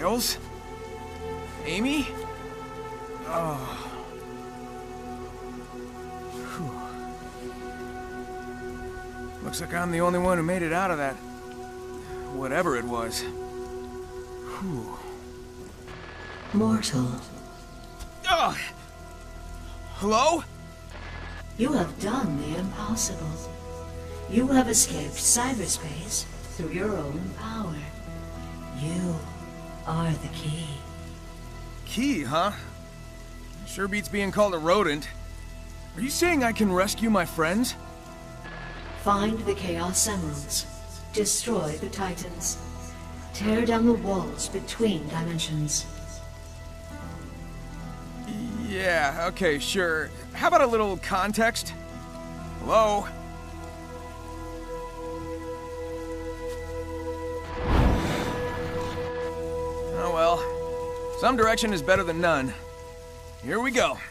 Girls? Amy? Oh. Whew. Looks like I'm the only one who made it out of that. Whatever it was. Whew. Mortal. Ugh. Hello? You have done the impossible. You have escaped cyberspace through your own power. You are the key. Key, huh? Sure beats being called a rodent. Are you saying I can rescue my friends? Find the Chaos Emeralds. Destroy the Titans. Tear down the walls between dimensions. Yeah, okay, sure. How about a little context? Hello? Oh well. Some direction is better than none. Here we go.